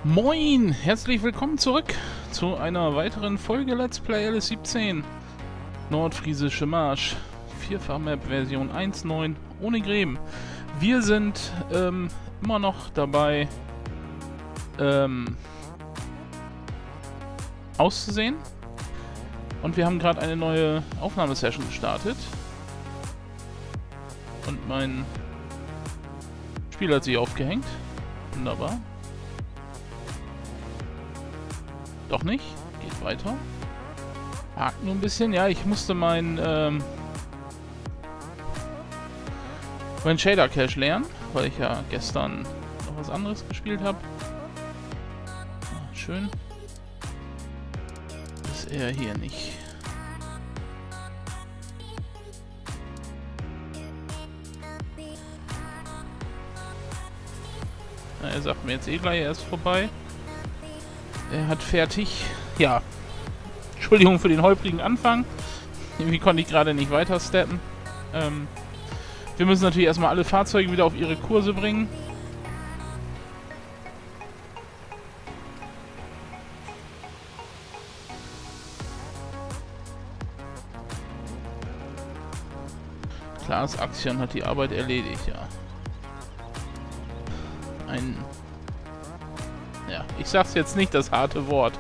Moin! Herzlich willkommen zurück zu einer weiteren Folge Let's Play LS17. Nordfriesische Marsch. Vierfach-Map Version 1.9 ohne Gräben. Wir sind immer noch dabei auszusehen. Und wir haben gerade eine neue Aufnahmesession gestartet. Und mein Spiel hat sich aufgehängt. Wunderbar. Doch nicht. Geht weiter. Hakt nur ein bisschen. Ja, ich musste meinen Shader Cache lernen, weil ich ja gestern noch was anderes gespielt habe. Schön. Ist er hier nicht. Na, er sagt mir jetzt eh gleich, er ist vorbei. Er hat fertig. Ja. Entschuldigung für den holprigen Anfang. Irgendwie konnte ich gerade nicht weiter steppen. Wir müssen natürlich erstmal alle Fahrzeuge wieder auf ihre Kurse bringen. Klar, das Axion hat die Arbeit erledigt, ja. Ja, ich sag's jetzt nicht das harte Wort.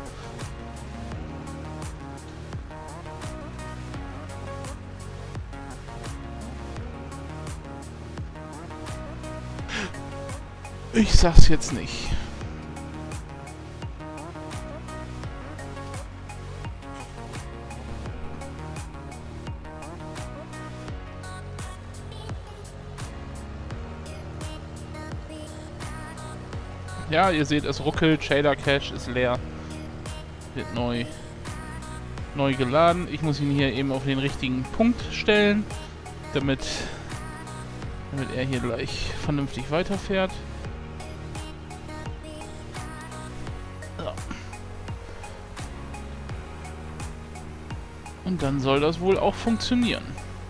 Ich sag's jetzt nicht. Ja, ihr seht, es ruckelt, Shader Cache ist leer. Wird neu geladen. Ich muss ihn hier eben auf den richtigen Punkt stellen, damit er hier gleich vernünftig weiterfährt. So. Und dann soll das wohl auch funktionieren.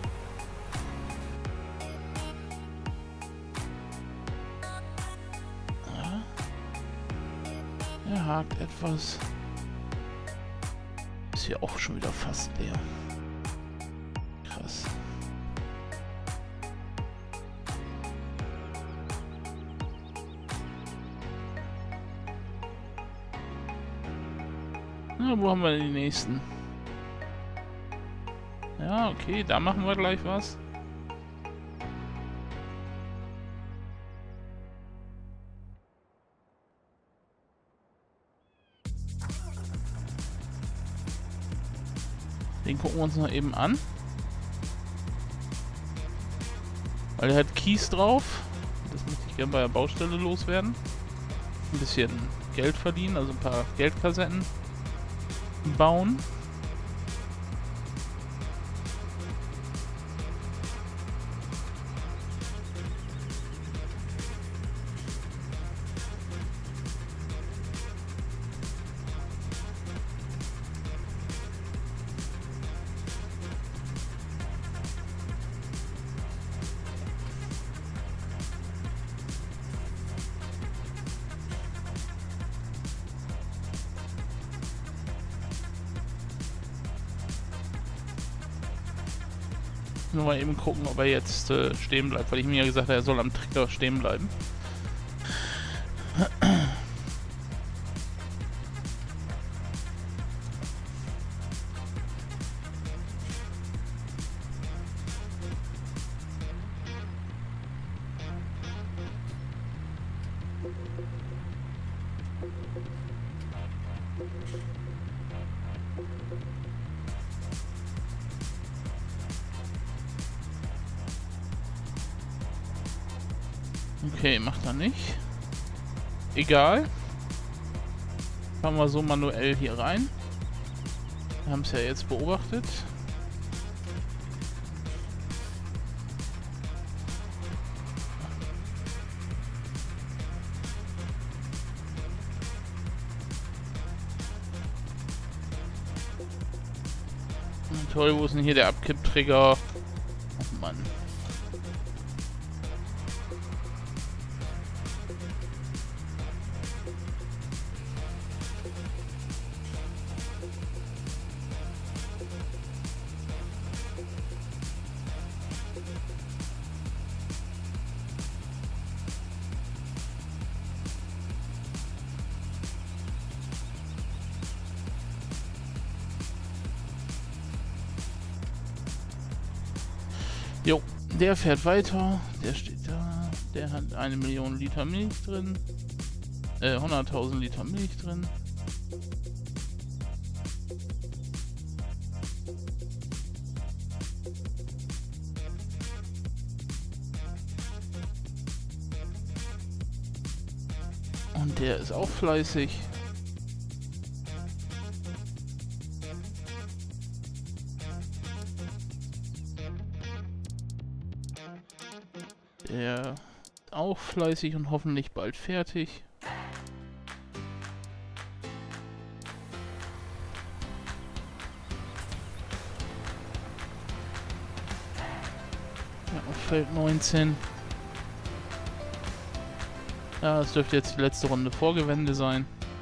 Er hakt etwas. Ist hier auch schon wieder fast leer. Krass. Na, wo haben wir denn die nächsten? Ja, okay, da machen wir gleich was. Den gucken wir uns noch eben an. Weil er hat Kies drauf. Das möchte ich gerne bei der Baustelle loswerden. Ein bisschen Geld verdienen, also ein paar Geldkassetten bauen. Nur mal eben gucken, ob er jetzt stehen bleibt, weil ich mir ja gesagt habe, er soll am Trecker stehen bleiben. Okay, macht er nicht. Egal. Fahren wir so manuell hier rein. Wir haben es ja jetzt beobachtet. Toll, wo ist denn hier der Abkipptrigger? Oh Mann. Der fährt weiter. Der steht da. Der hat 1.000.000 Liter Milch drin. 100.000 Liter Milch drin. Und der ist auch fleißig. Der ist auch fleißig und hoffentlich bald fertig. Ja, auf Feld 19. Ja, das dürfte jetzt die letzte Runde Vorgewende sein.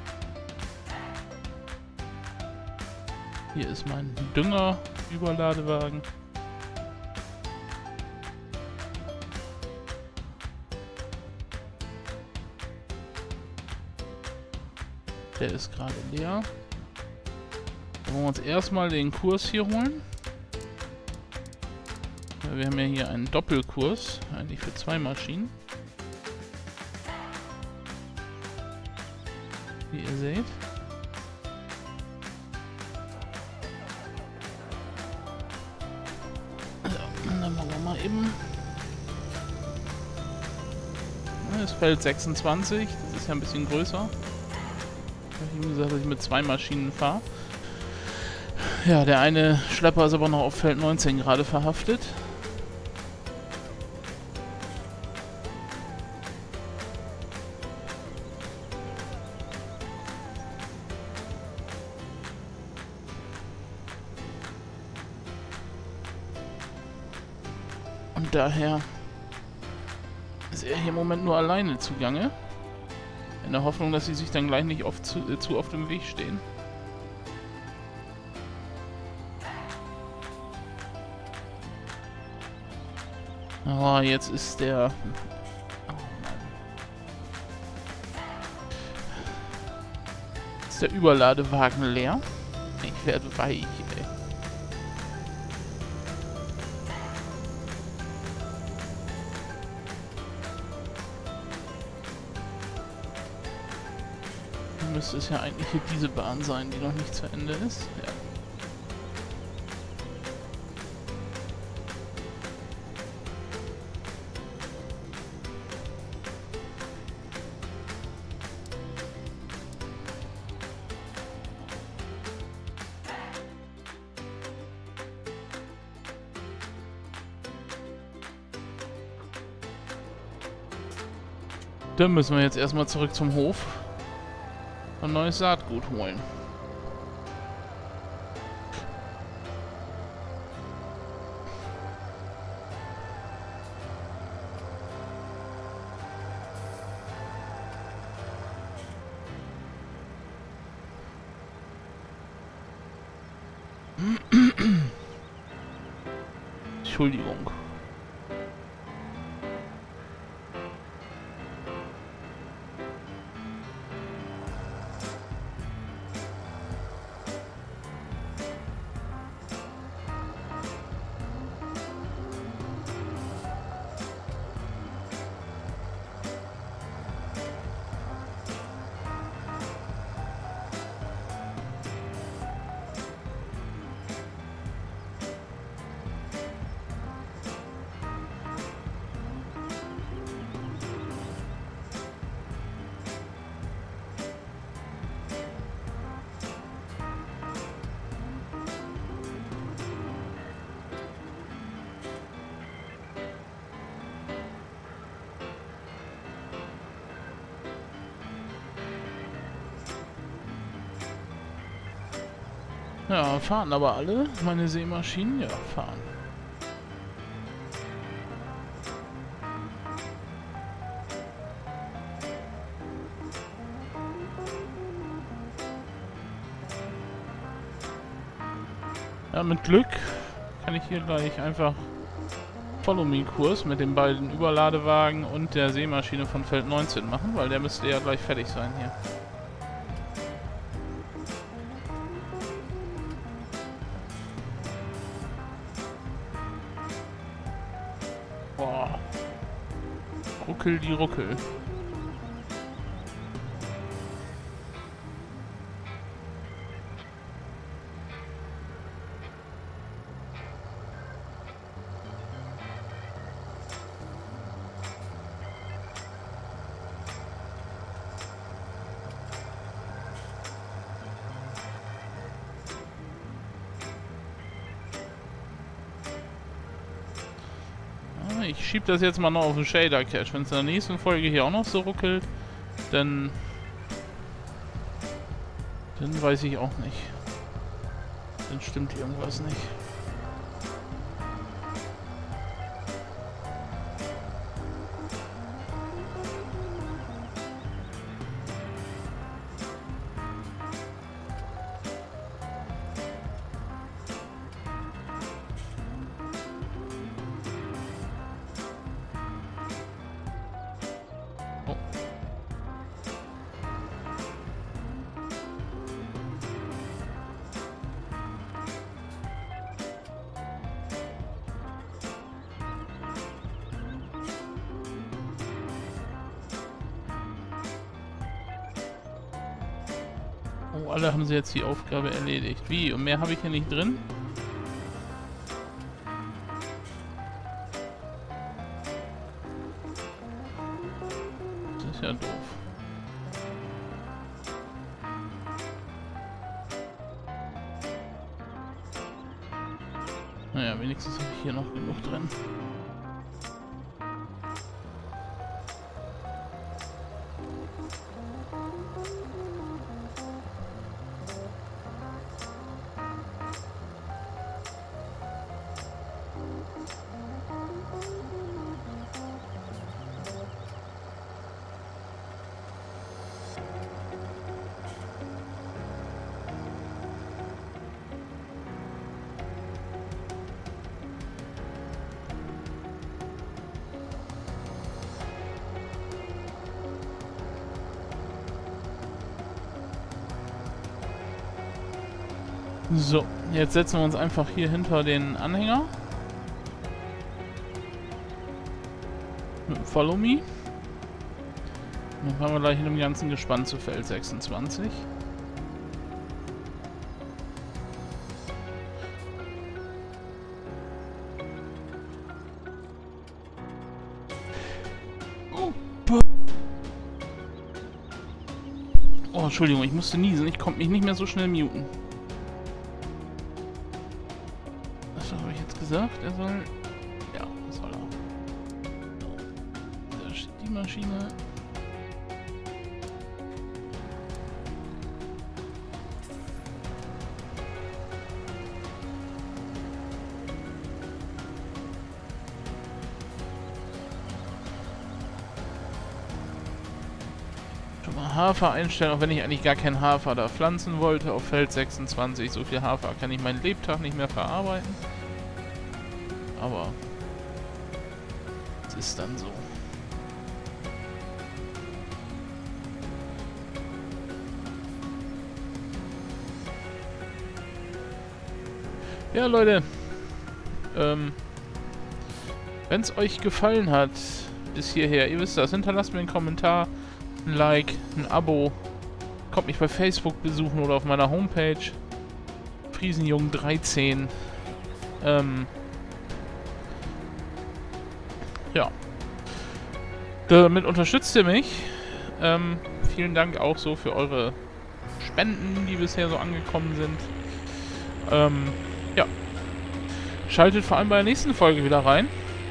Hier ist mein Dünger-Überladewagen. Der ist gerade leer. Dann wollen wir uns erstmal den Kurs hier holen. Wir haben ja hier einen Doppelkurs, eigentlich für 2 Maschinen. Wie ihr seht. So, und dann machen wir mal eben. Das Feld 26, das ist ja ein bisschen größer. Ich habe gesagt, dass ich mit 2 Maschinen fahre. Ja, der eine Schlepper ist aber noch auf Feld 19 gerade verhaftet. Und daher ist er hier im Moment nur alleine zugange. In der Hoffnung, dass sie sich dann gleich nicht zu oft im Weg stehen. Aber jetzt ist der... Oh Mann. Ist der Überladewagen leer? Ich werde weich, ey. Müsste es ja eigentlich hier diese Bahn sein, die noch nicht zu Ende ist. Ja. Dann müssen wir jetzt erstmal zurück zum Hof und neues Saatgut holen. Entschuldigung. Ja, fahren aber alle. Meine Sämaschinen, ja, fahren. Ja, mit Glück kann ich hier gleich einfach Follow-Me-Kurs mit den beiden Überladewagen und der Sämaschine von Feld 19 machen, weil der müsste ja gleich fertig sein hier. Ruckel die Ruckel. Ich schieb das jetzt mal noch auf den Shader Cache. Wenn es in der nächsten Folge hier auch noch so ruckelt, dann weiß ich auch nicht. Dann stimmt irgendwas nicht. Oh, alle haben sie jetzt die Aufgabe erledigt. Wie? Und mehr habe ich hier nicht drin? Das ist ja doof. Naja, wenigstens habe ich hier noch genug drin. So, jetzt setzen wir uns einfach hier hinter den Anhänger. Mit dem Follow Me. Dann fahren wir gleich in dem ganzen Gespann zu Feld 26. Oh, Entschuldigung, ich musste niesen. Ich konnte mich nicht mehr so schnell muten. Was habe ich jetzt gesagt? Er soll... Ja, das soll er. Da steht die Maschine. Hafer einstellen, auch wenn ich eigentlich gar keinen Hafer da pflanzen wollte auf Feld 26. So viel Hafer kann ich meinen Lebtag nicht mehr verarbeiten. Aber es ist dann so. Ja, Leute. Wenn es euch gefallen hat bis hierher, ihr wisst das, hinterlasst mir einen Kommentar, ein Like, ein Abo. Kommt mich bei Facebook besuchen oder auf meiner Homepage. Friesenjung13. Ja. Damit unterstützt ihr mich. Vielen Dank auch so für eure Spenden, die bisher so angekommen sind. Ja. Schaltet vor allem bei der nächsten Folge wieder rein.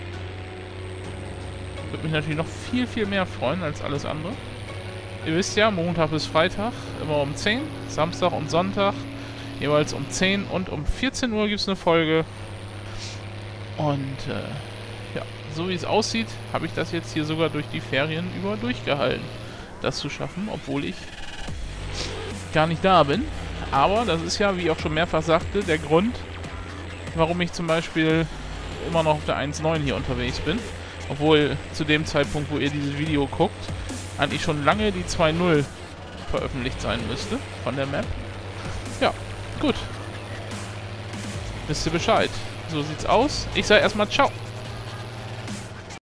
Würde mich natürlich noch viel, viel mehr freuen als alles andere. Ihr wisst ja, Montag bis Freitag immer um 10, Samstag und Sonntag jeweils um 10 und um 14 Uhr gibt es eine Folge. Und ja, so wie es aussieht, habe ich das jetzt hier sogar durch die Ferien über durchgehalten, das zu schaffen, obwohl ich gar nicht da bin. Aber das ist ja, wie ich auch schon mehrfach sagte, der Grund, warum ich zum Beispiel immer noch auf der 1.9 hier unterwegs bin. Obwohl zu dem Zeitpunkt, wo ihr dieses Video guckt, eigentlich schon lange die 2.0 veröffentlicht sein müsste von der Map. Ja, gut. Wisst ihr Bescheid. So sieht's aus. Ich sage erstmal ciao.